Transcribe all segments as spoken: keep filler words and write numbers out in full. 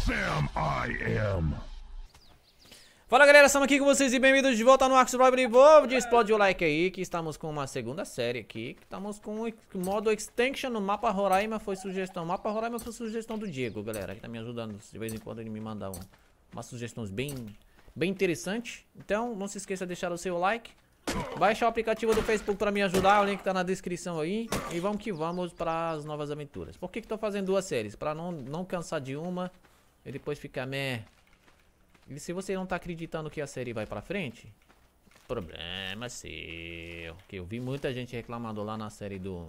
Sam I am. Fala galera, estamos aqui com vocês e bem-vindos de volta no Ark Survival Evolved. Explode o like aí que estamos com uma segunda série aqui, que estamos com o modo Extinction no mapa Roraima. Foi sugestão, o mapa Roraima foi sugestão do Diego, galera, que tá me ajudando. De vez em quando ele me manda um, umas sugestões bem, bem interessantes. Então não se esqueça de deixar o seu like, baixa o aplicativo do Facebook para me ajudar, o link tá na descrição aí. E vamos que vamos para as novas aventuras. Por que que tô fazendo duas séries? Para não, não cansar de uma e depois ficar meh. E se você não tá acreditando que a série vai pra frente, problema seu. Que eu vi muita gente reclamando lá na série do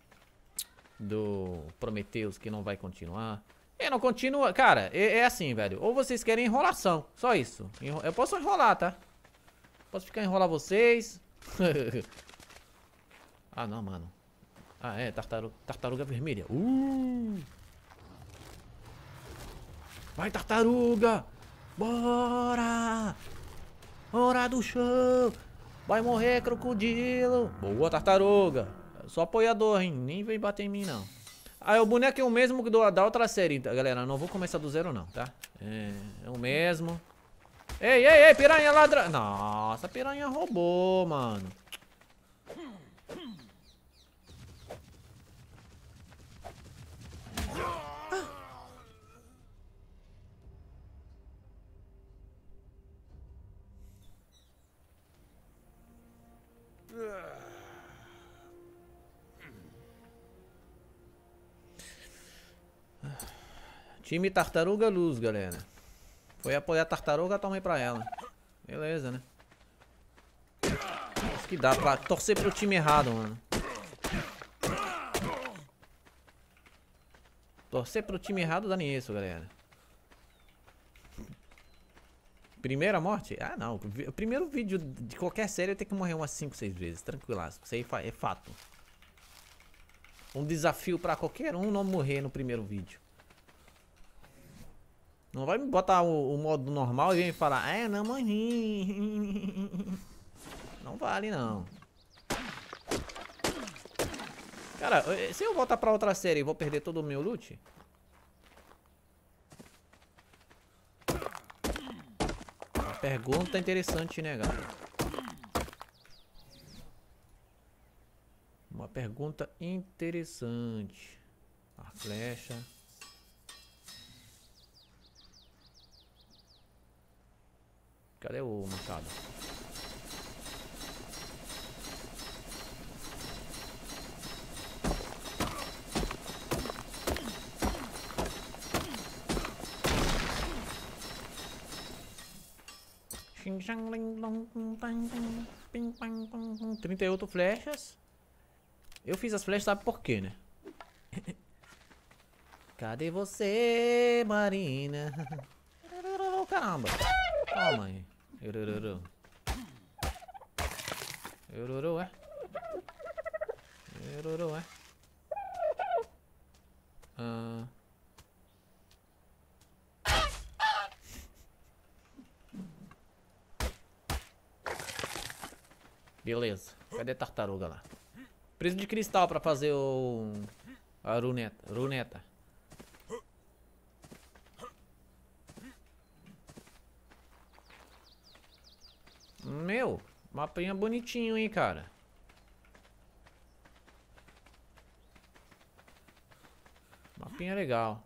do Prometheus que não vai continuar. E não continua, cara, é, é assim, velho. Ou vocês querem enrolação, só isso. Enro... Eu posso enrolar, tá? Posso ficar enrolar vocês. Ah, não, mano. Ah, é, tartaruga, tartaruga vermelha. Uh! Vai, tartaruga! Bora! Hora do show! Vai morrer, crocodilo! Boa, tartaruga! Eu sou apoiador, hein? Nem vem bater em mim, não. Ah, o boneco é o mesmo que do, da outra série, tá, galera. Não vou começar do zero, não, tá? É, é o mesmo. Ei, ei, ei, piranha ladra... Nossa, a piranha roubou, mano. Time Tartaruga Luz, galera. Foi apoiar a tartaruga, tomei pra ela. Beleza, né? Acho que dá pra torcer pro time errado, mano. Torcer pro time errado dá nisso, galera. Primeira morte? Ah, não. O primeiro vídeo de qualquer série eu tenho que morrer umas cinco, seis vezes. Tranquilaço. Isso aí é fato. Um desafio pra qualquer um não morrer no primeiro vídeo. Não vai me botar o, o modo normal e vem falar, é, não morri. Não vale, não. Cara, se eu voltar pra outra série e vou perder todo o meu loot? Uma pergunta interessante, né, galera? Uma pergunta interessante. A flecha. Cadê o machado? trinta e oito flechas. Eu fiz as flechas, sabe por quê, né? Cadê você, Marina? Caramba. Calma aí. Urururu. Ururu, é? Ururu, é? Ah. Beleza. Cadê a tartaruga lá? Preciso de cristal pra fazer o... A runeta. Runeta. Meu, mapinha bonitinho, hein, cara. Mapinha legal.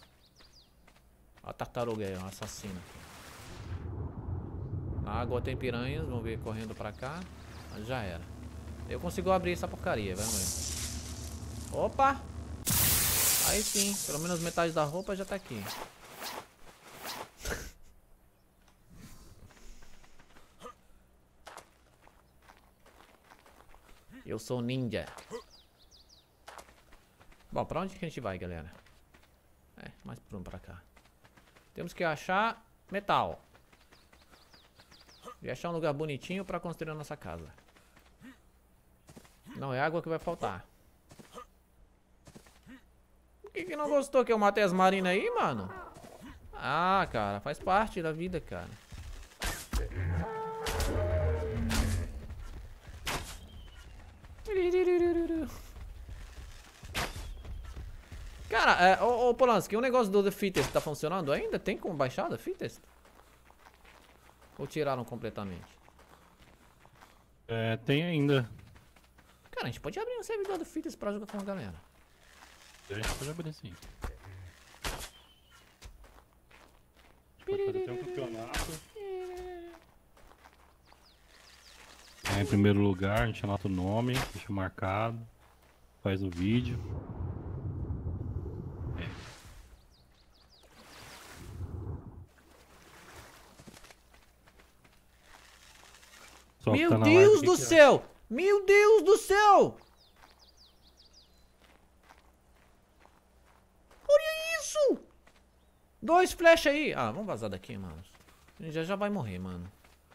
A tartaruga aí, uma assassina. Na água tem piranhas, vamos ver correndo pra cá. Mas já era. Eu consigo abrir essa porcaria, vamos ver. Opa! Aí sim, pelo menos metade da roupa já tá aqui. Eu sou ninja. Bom, pra onde que a gente vai, galera? É, mais por um pra cá. Temos que achar metal. E achar um lugar bonitinho pra construir a nossa casa. Não é água que vai faltar. Por que que não gostou que eu matei as marinas aí, mano? Ah, cara, faz parte da vida, cara. Cara, é, ô, ô Polanski, o negócio do The Fittest tá funcionando ainda? Tem como baixar The Fittest? Ou tiraram completamente? É, tem ainda. Cara, a gente pode abrir um servidor do Fittest pra jogar com a galera. A gente pode abrir sim. Pode fazer até um campeonato. É, em primeiro lugar, a gente anota o nome, deixa marcado, faz o vídeo. É. Só que Meu tá na Deus live, do o que que é? céu! Meu Deus do céu! Olha isso! Dois flash aí. Ah, vamos vazar daqui, mano. A gente já, já vai morrer, mano.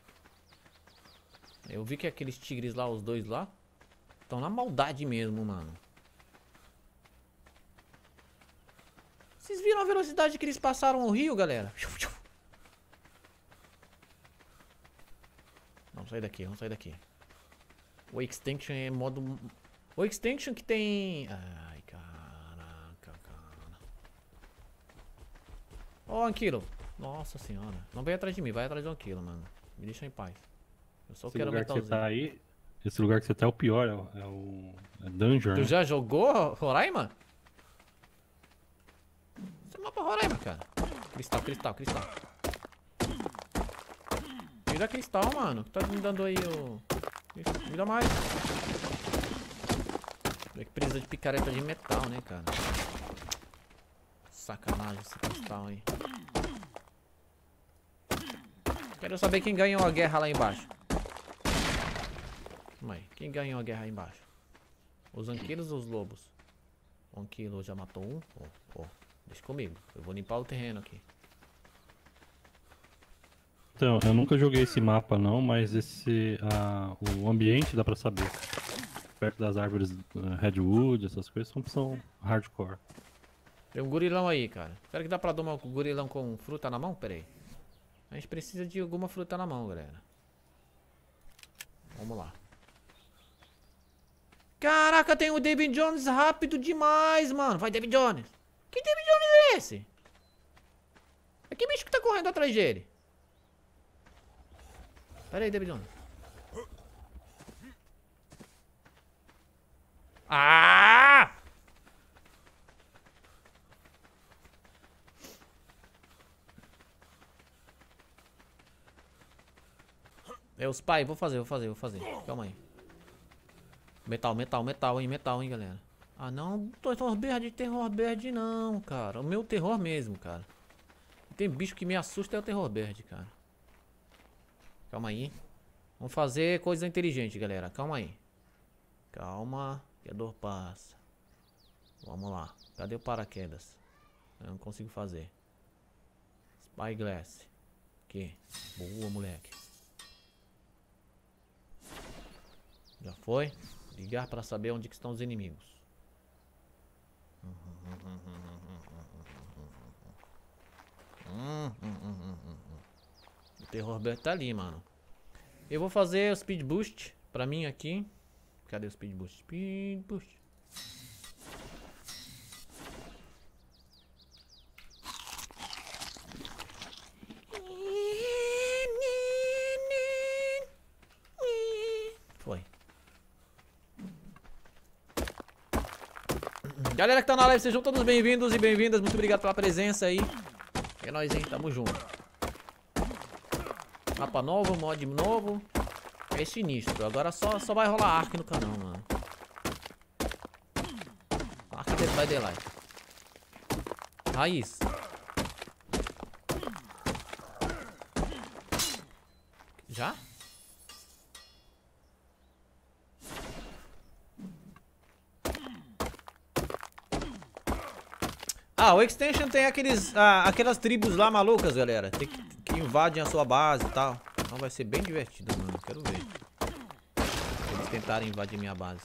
Eu vi que aqueles tigres lá, os dois lá, estão na maldade mesmo, mano. Vocês viram a velocidade que eles passaram o rio, galera? Vamos sair daqui, vamos sair daqui. O Extinction é modo... O Extinction que tem... Ai, caraca, cara. Ó, oh, Anquilo. Nossa senhora. Não vem atrás de mim, vai atrás do Anquilo, mano. Me deixa em paz. Eu só Esse quero lugar que você metalzinho. tá aí, esse lugar que você tá é o pior, é o, é o é Dungeon, Tu né? já jogou Roraima? Esse mapa é Roraima, cara. Cristal, cristal, cristal. Tira cristal, mano. Que tá me dando aí o... Me dá mais. É que precisa de picareta de metal, né, cara? Sacanagem esse cristal aí. Quero saber quem ganhou a guerra lá embaixo. Calma aí. Quem ganhou a guerra aí embaixo? Os anquilos ou os lobos? O anquilo já matou um. Oh, oh. Deixa comigo. Eu vou limpar o terreno aqui. Então, eu nunca joguei esse mapa não, mas esse ah, o ambiente dá pra saber. Perto das árvores uh, Redwood, essas coisas são, são hardcore. Tem um gorilão aí, cara. Será que dá pra domar um gorilão com fruta na mão? Pera aí. A gente precisa de alguma fruta na mão, galera. Vamos lá. Caraca, tem o David Jones rápido demais, mano. Vai, David Jones. Que David Jones é esse? É que bicho que tá correndo atrás dele? Pera aí, David Jones. Ah! É os pai, vou fazer, vou fazer, vou fazer. Calma aí. Metal, metal, metal, hein, metal, hein, galera. Ah, não, terror verde, terror verde não, cara. O meu terror mesmo, cara. Tem bicho que me assusta é o terror verde, cara. Calma aí. Vamos fazer coisa inteligente, galera. Calma aí. Calma, que a dor passa. Vamos lá. Cadê o paraquedas? Eu não consigo fazer. Spyglass. Aqui. Boa, moleque. Já foi? Ligar para saber onde que estão os inimigos. O terror verde tá ali, mano. Eu vou fazer o speed boost pra mim aqui. Cadê o speed boost? Speed boost. Foi. Galera que tá na live, sejam todos bem-vindos e bem-vindas. Muito obrigado pela presença aí. É nóis, hein? Tamo junto. Mapa novo, mod novo. É sinistro. Agora só, só vai rolar Ark no canal, mano. Ark Dead by Daylight. Raiz. Já? Ah, o Extension tem aqueles, ah, aquelas tribos lá malucas, galera. Tem que, que invadem a sua base e tal. Então vai ser bem divertido, mano. Quero ver. Eles tentarem invadir minha base.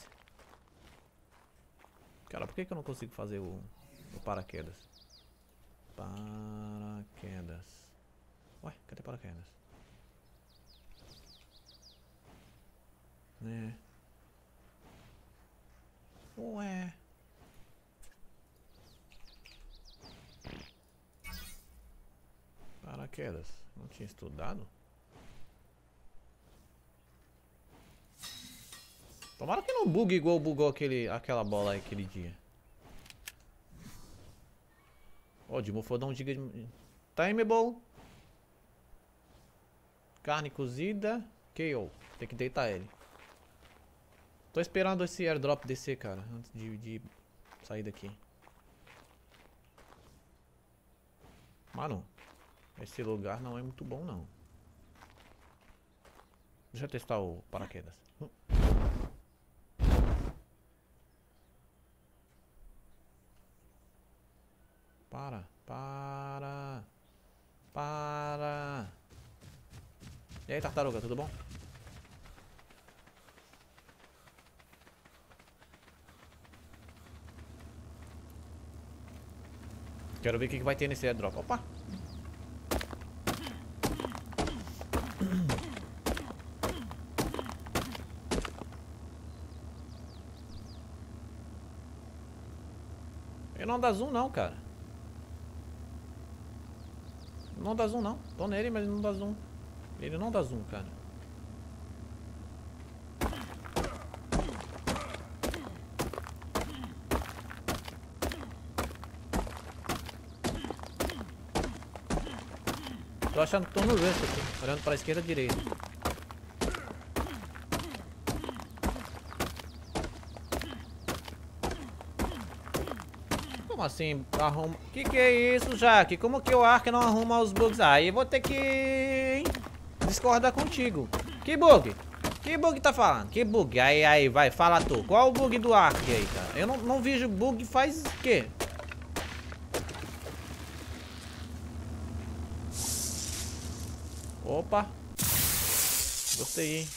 Cara, por que, que eu não consigo fazer o, o paraquedas? Paraquedas. Ué, cadê paraquedas? Né? Paraquedas? Não tinha estudado? Tomara que não bugue igual bugou aquele, aquela bola aí aquele dia. Ó, oh, de mofodão um giga de... Timeable. Carne cozida. K O. Tem que deitar ele. Tô esperando esse airdrop descer, cara. Antes de, de sair daqui. Mano, esse lugar não é muito bom, não. Deixa eu testar o paraquedas. Hum. Para, para, para. E aí, tartaruga, tudo bom? Quero ver o que que vai ter nesse airdrop. Opa! Ele não dá zoom não, cara. Não dá zoom não. Tô nele, mas ele não dá zoom. Ele não dá zoom, cara. Tô achando que tô no Rust aqui, olhando pra esquerda e direita. Como assim arruma? Que que é isso, Jaque? Como que o Ark não arruma os bugs? Aí eu vou ter que discordar contigo. Que bug? Que bug tá falando? Que bug? Aí, aí, vai, fala tu. Qual o bug do Ark aí, cara? Eu não, não vejo bug faz o quê? Opa. Gostei, hein?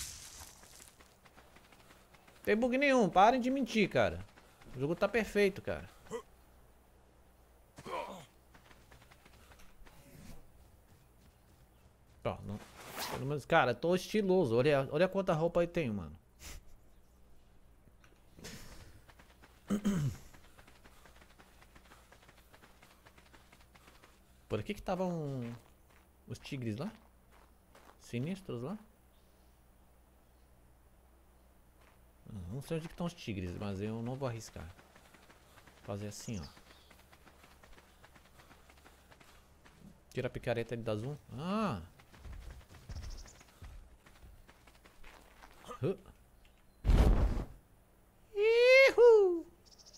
Tem bug nenhum, parem de mentir, cara. O jogo tá perfeito, cara. Ó, não. Pelo menos, cara, tô estiloso. Olha, olha quanta roupa eu tenho, mano. Por aqui que estavam os tigres lá? Sinistros lá? Não sei onde que estão os tigres, mas eu não vou arriscar. Fazer assim, ó. Tira a picareta ali da zoom. Ah! Uh. Ihu!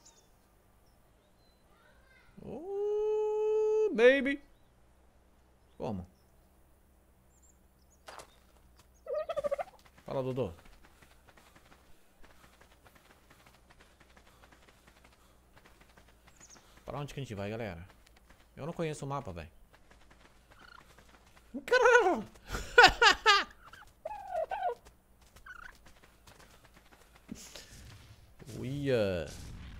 Oh, baby! Como? Fala, Dodô. Pra onde que a gente vai, galera? Eu não conheço o mapa, velho. Caralho! Uia!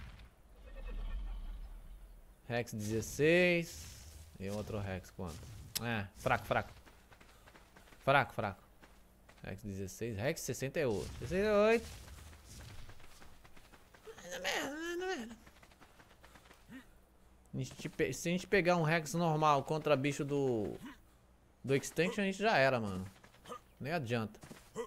Rex dezesseis. E outro Rex quanto? É, fraco, fraco. Fraco, fraco. Rex dezesseis. Rex sessenta e oito. sessenta e oito. Se a gente pegar um Rex normal contra bicho do do Extinction, a gente já era, mano. Nem adianta.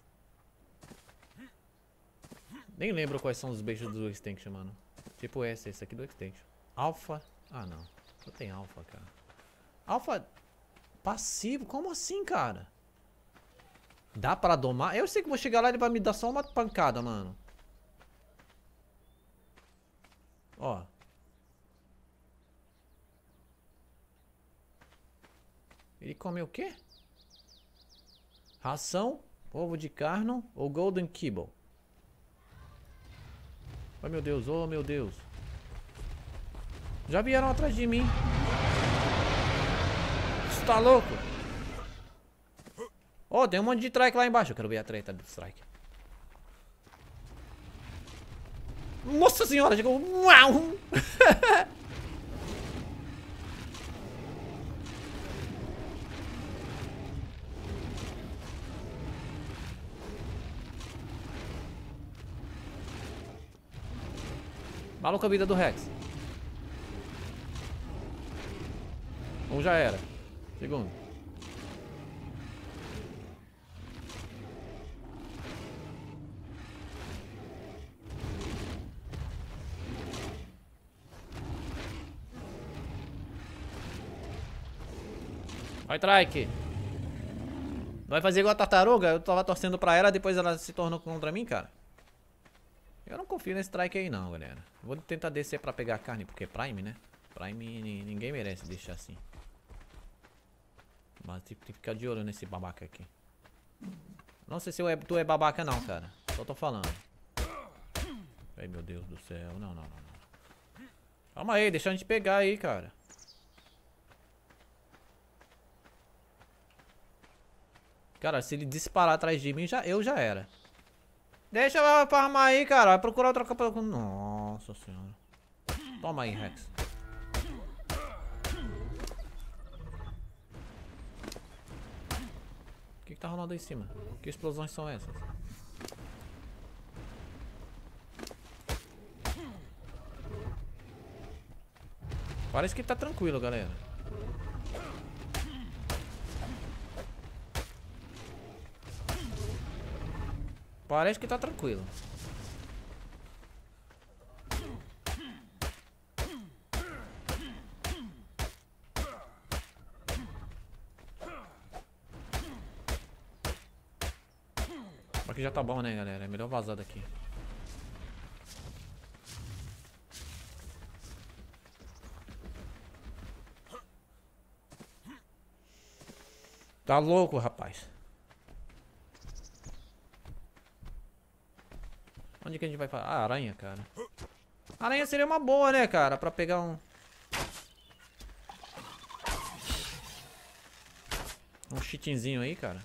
Nem lembro quais são os bichos do Extinction, mano. Tipo esse, esse aqui do Extinction. Alpha. Ah, não. Só tem Alpha, cara. Alpha passivo? Como assim, cara? Dá pra domar? Eu sei que vou chegar lá e ele vai me dar só uma pancada, mano. Ó. Ele come o quê? Ração, ovo de carne ou golden kibble? Oh meu Deus, oh meu Deus. Já vieram atrás de mim. Você tá louco? Oh, tem um monte de trike lá embaixo. Eu quero ver a treta do strike. Nossa senhora, chegou. Uau! Maluca a vida do Rex. Um já era. Segundo. Vai, Trike. Vai fazer igual a tartaruga? Eu tava torcendo pra ela, depois ela se tornou contra mim, cara. Eu não confio nesse Trike aí não, galera. Vou tentar descer pra pegar a carne, porque é Prime, né? Prime ninguém merece deixar assim. Mas tem que ficar de olho nesse babaca aqui. Não sei se eu é, tu é babaca não, cara. Só tô falando. Ai, meu Deus do céu. Não, não, não, não. Calma aí, deixa a gente pegar aí, cara. Cara, se ele disparar atrás de mim, já, eu já era. Deixa eu farmar aí, cara. Vai procurar outra capa. Nossa senhora. Toma aí, Rex. O que que tá rolando aí em cima? Que explosões são essas? Parece que tá tranquilo, galera. Parece que tá tranquilo. Aqui já tá bom, né, galera? É melhor vazar daqui. Tá louco, rapaz. Onde que a gente vai falar? Ah, aranha, cara. Aranha seria uma boa, né, cara? Pra pegar um... Um chitinzinho aí, cara.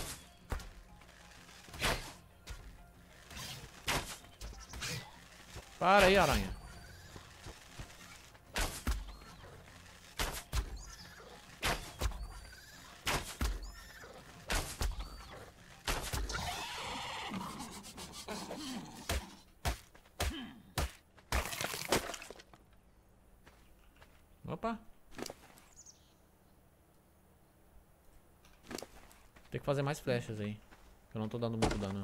Para aí, aranha. Opa. Tem que fazer mais flechas aí. Eu não tô dando muito dano.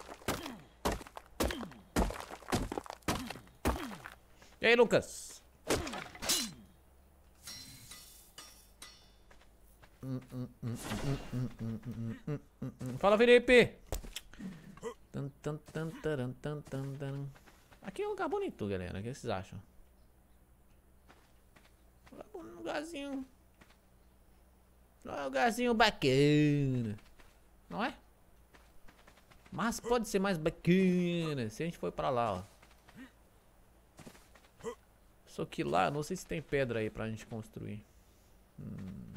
E aí, Lucas? Fala, Felipe! Aqui é um lugar bonito, galera. O que vocês acham? Um lugarzinho. Um lugarzinho bacana. Não é? Mas pode ser mais bacana se a gente for pra lá, ó. Só que lá, não sei se tem pedra aí pra gente construir. Hum.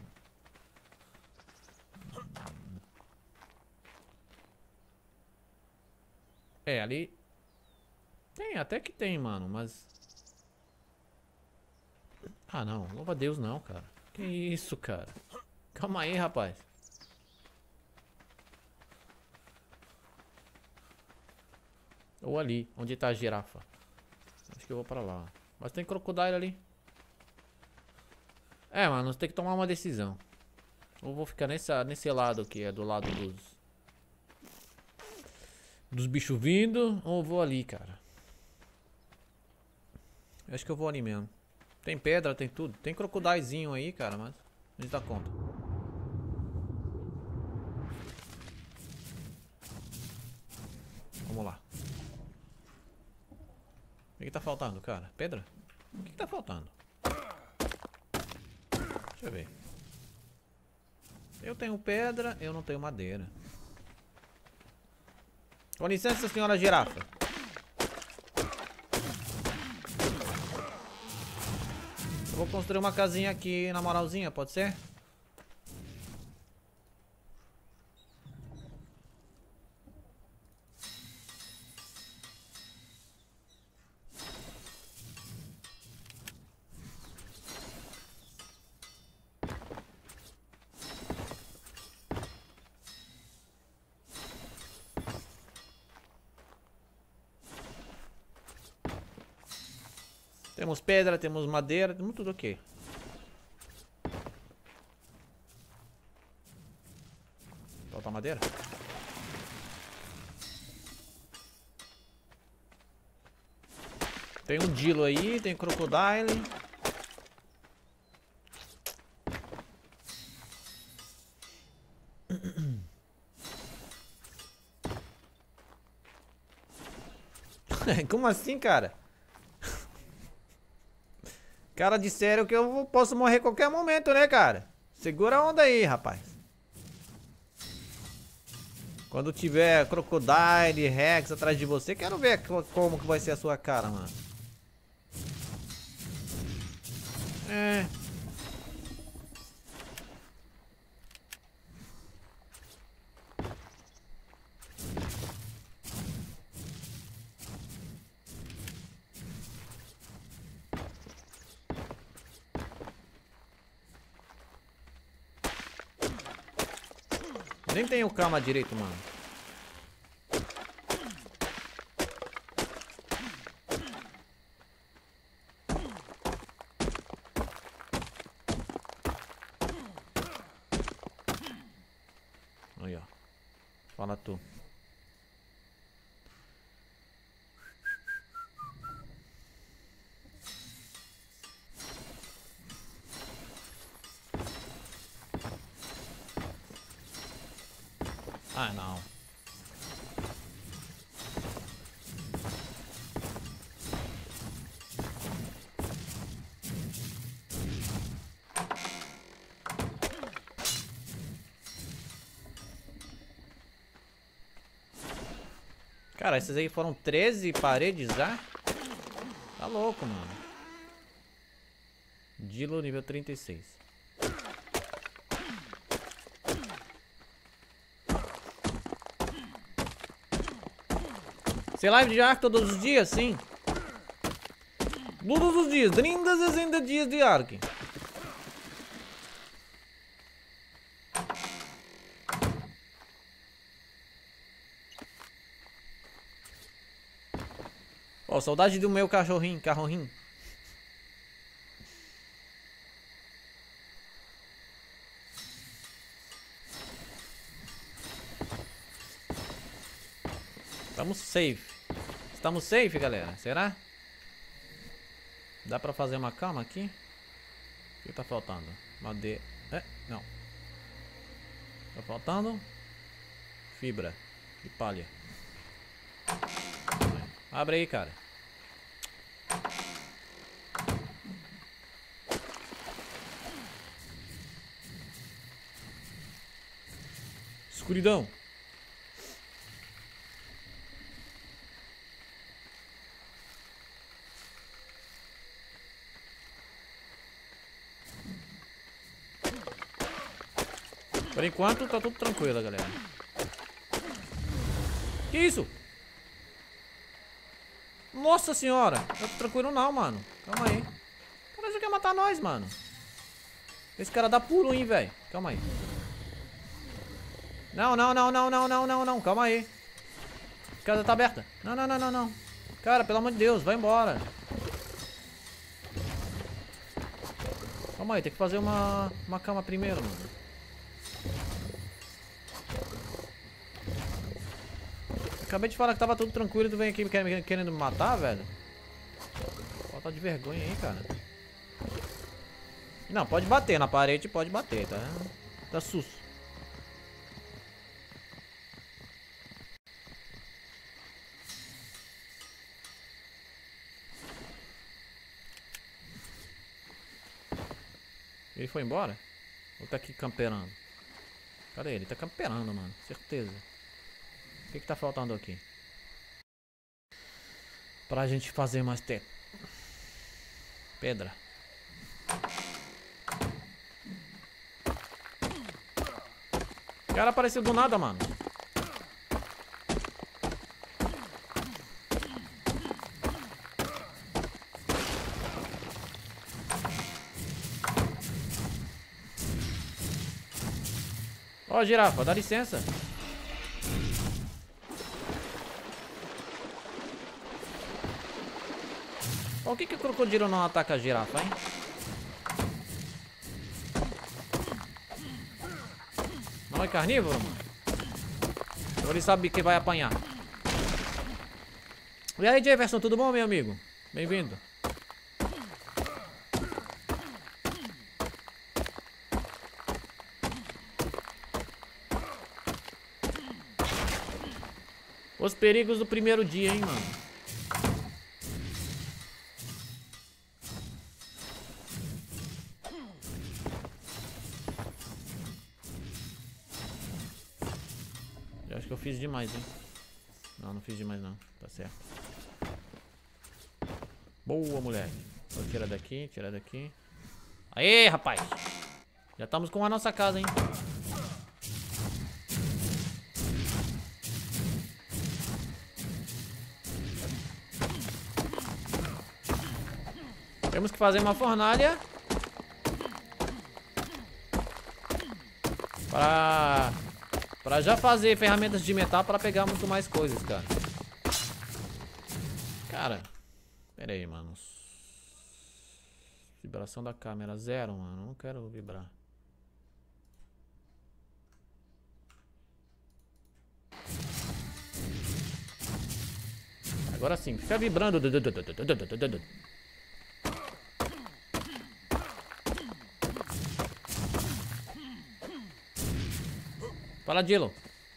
É, ali... Tem, até que tem, mano, mas... Ah, não. Louva a Deus, não, cara. Que isso, cara. Calma aí, rapaz. Ou ali, onde tá a girafa. Acho que eu vou pra lá. Mas tem crocodilo ali. É, mano, tem que tomar uma decisão. Ou vou ficar nessa, nesse lado aqui, é do lado dos... Dos bichos vindo, ou vou ali, cara. Eu acho que eu vou ali mesmo. Tem pedra, tem tudo. Tem crocodilezinho aí, cara, mas a gente dá conta. Vamos lá. O que tá faltando, cara? Pedra? O que tá faltando? Deixa eu ver. Eu tenho pedra, eu não tenho madeira. Com licença, senhora girafa. Eu vou construir uma casinha aqui na moralzinha, pode ser? Temos pedra, temos madeira, temos tudo ok. Falta madeira? Tem um Dilo aí, tem crocodile. Como assim, cara? Cara de sério que eu posso morrer a qualquer momento, né, cara? Segura a onda aí, rapaz. Quando tiver Crocodile, Rex atrás de você, quero ver como que vai ser a sua cara, mano. É... Nem tenho calma direito, mano. Aí, ó. Fala tu. Ah, não. Cara, esses aí foram treze paredes já? Tá louco, mano. Dilo nível trinta e seis. Você live de Ark todos os dias? Sim. Todos os dias. trinta, sessenta dias de Ark. Ó, oh, saudade do meu cachorrinho, cachorrinho. Estamos safe. Estamos safe, galera. Será? Dá pra fazer uma cama aqui? O que tá faltando? Madeira. É, não. Tá faltando fibra e palha. Abre aí, cara. Escuridão. Por enquanto tá tudo tranquilo, galera. Que isso? Nossa senhora. Tá tranquilo não, mano. Calma aí. O cara já quer matar nós, mano. Esse cara dá pulo, hein, velho. Calma aí. Não, não, não, não, não, não, não, não. Calma aí. A casa tá aberta. Não, não, não, não, não. Cara, pelo amor de Deus, vai embora. Calma aí, tem que fazer uma, uma cama primeiro, mano. Acabei de falar que tava tudo tranquilo e tu vem aqui querendo me matar, velho. Falta de vergonha aí, cara. Não, pode bater na parede, pode bater, tá? Tá sus. Ele foi embora? Ou tá aqui camperando? Cadê ele? Tá camperando, mano. Certeza. O que que tá faltando aqui? Pra gente fazer mais teto. Pedra. O cara apareceu do nada, mano. Ó, girafa, dá licença. Por que que o crocodilo não ataca a girafa, hein? Não é carnívoro, mano? Ou ele sabe que vai apanhar? E aí, Jefferson, tudo bom, meu amigo? Bem-vindo. Os perigos do primeiro dia, hein, mano? que eu fiz demais, hein? Não, não fiz demais não. Tá certo. Boa, moleque. Vou tirar daqui, tirar daqui. Aê, rapaz. Já estamos com a nossa casa, hein? Temos que fazer uma fornalha Pra... Pra já fazer ferramentas de metal pra pegar muito mais coisas, cara. Cara, pera aí, mano. Vibração da câmera zero, mano. Não quero vibrar. Agora sim, fica vibrando. Fala, Dilo.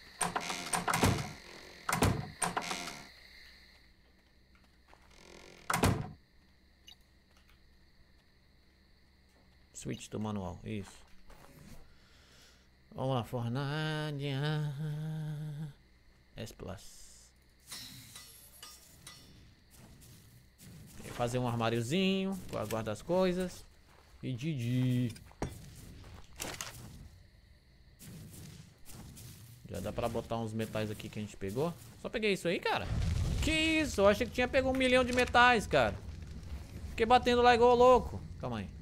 Switch do manual, isso. Vamos lá, fornalha. S plus. Fazer um armáriozinho pra guardar as coisas. E Didi. Já dá pra botar uns metais aqui que a gente pegou. Só peguei isso aí, cara. Que isso? Eu achei que tinha pegado um milhão de metais, cara. Fiquei batendo lá igual louco. Calma aí.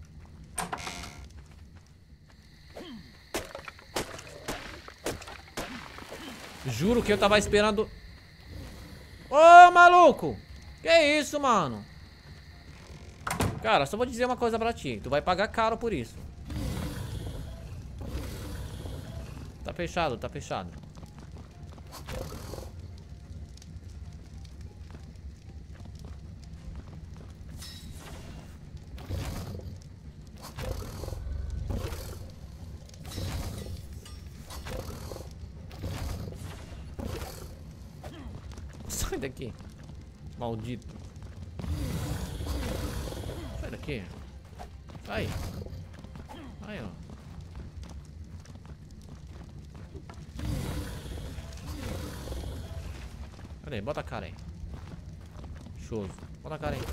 Juro que eu tava esperando. Ô, maluco! Que isso, mano? Cara, só vou dizer uma coisa pra ti. Tu vai pagar caro por isso. Tá fechado, tá fechado. Sai daqui. Maldito. Sai daqui. Sai. Aí, ó. Cadê? Bota a cara aí. Show. Bota a cara aí.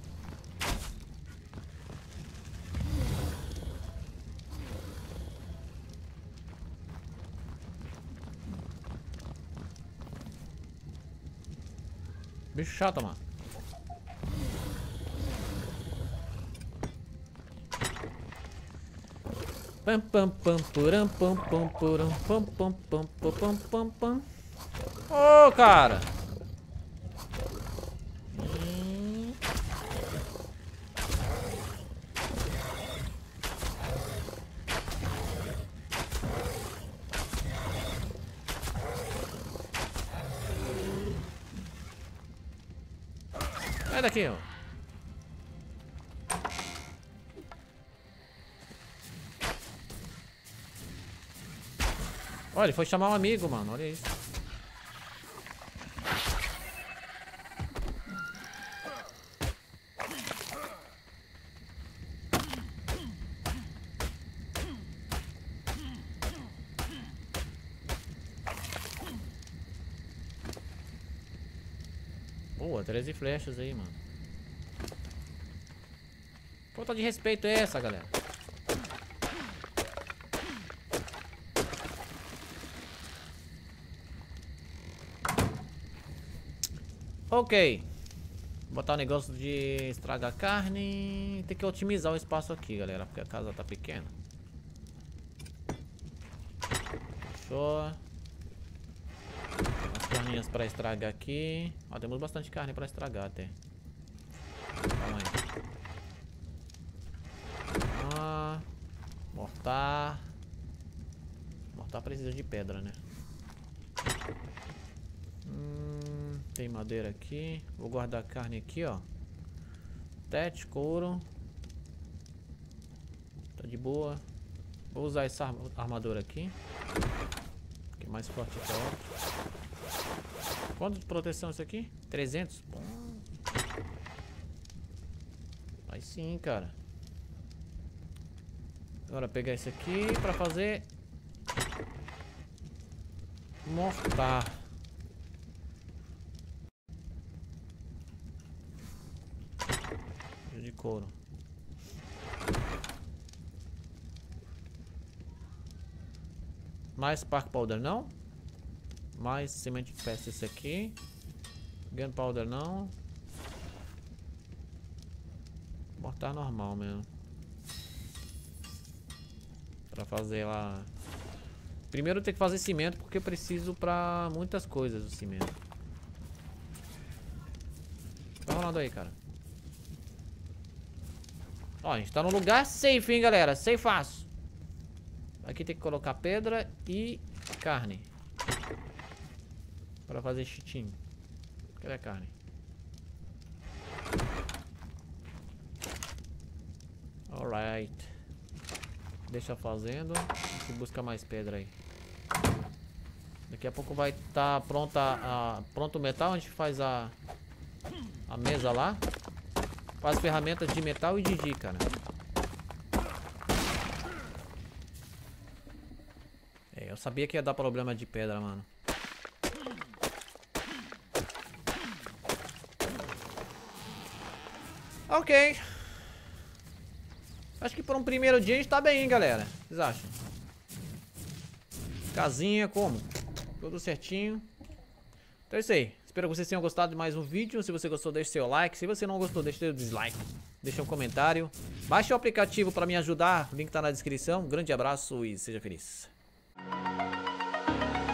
Bicho chato, mano. Pam pam pam puram pam pam puram pam pam pam pam pam pam. Ô, cara. Sai daqui, ó. Olha, ele foi chamar um amigo, mano. Olha isso. Boa, treze flechas aí, mano. Falta de respeito é essa, galera. Ok. Vou botar o negócio de estragar carne. Tem que otimizar o espaço aqui, galera, porque a casa tá pequena. Fechou. As carninhas pra estragar aqui. Ó, temos bastante carne pra estragar até. Calma aí. Ah, mortar. Mortar precisa de pedra, né? Hum, tem madeira aqui. Vou guardar a carne aqui, ó. Tete, couro. Tá de boa. Vou usar essa armadura aqui. Que é mais forte que a outra. Quanto de proteção isso aqui? trezentos? Bom. Aí sim, cara. Agora pegar isso aqui pra fazer Mortar. De couro. Mais Spark Powder não. Mais semente de peste esse aqui. Gunpowder não. Mortar normal mesmo. Pra fazer lá. Primeiro eu tenho que fazer cimento porque eu preciso pra muitas coisas o cimento. Tá rolando aí, cara. Ó, a gente tá no lugar safe, hein, galera. Safe fácil. Aqui tem que colocar pedra e carne. Pra fazer chitinho. Cadê a carne? Alright. Deixa fazendo. E busca mais pedra aí. Daqui a pouco vai estar tá pronta a, pronto o metal. A gente faz a, a mesa lá. Faz ferramentas de metal e de G, cara. É, eu sabia que ia dar problema de pedra, mano. Ok. Acho que por um primeiro dia a gente tá bem, hein, galera. O que vocês acham? Casinha, como? Tudo certinho. Então é isso aí. Espero que vocês tenham gostado de mais um vídeo. Se você gostou, deixe seu like. Se você não gostou, deixe seu dislike. Deixe um comentário. Baixe o aplicativo para me ajudar. O link tá na descrição. Um grande abraço e seja feliz.